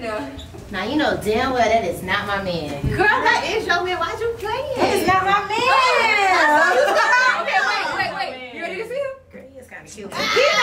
there. Now you know damn well that is not my man. Girl, that is your man. Why'd you play it? That is not my man. Okay, wait. You ready to see him? Girl, he is kind of cute.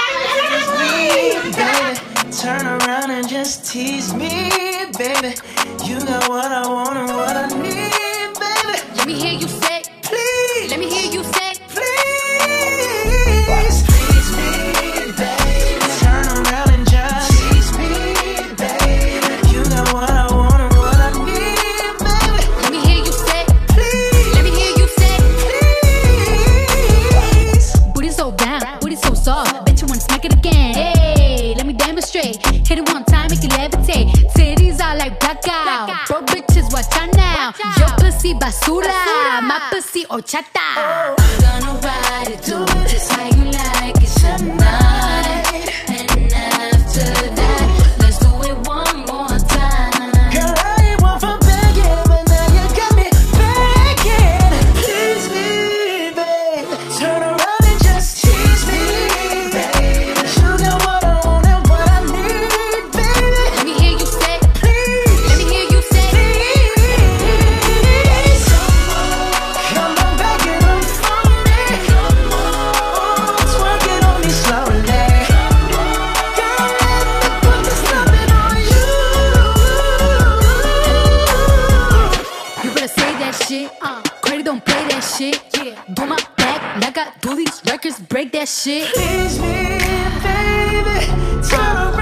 Baby, turn around and just tease me, baby. You got what I want and what I need, baby. Let me hear you say, Please. let me hear you say, Please. Tease me, baby. Turn around and just tease me, baby. You got what I want and what I need, baby. let me hear you say, Please. let me hear you say. Please. Booty so round, booty so soft, bet you wanna smack it again. Hey, let me demonstrate, hit it one time, make it levitate. Titties are like blackout, bro bitches watch out now. Your pussy basura, my pussy horchata. I'm gonna ride it, do it just how you like it tonight. And after that, let's do it one more time. Girl, I ain't one for begging, but now you got me begging. Please me, babe. Turn around and just tease me, babe. You got what I want and what I need, baby. Let me hear you say, Please, let me hear you say. please. Come on back and look for me. Twerk it on me slowly. Girl, let me put this loving on you. You better say that shit. Credit don't play that shit. Do my back like I do these records, break that shit. Please me, baby. Turn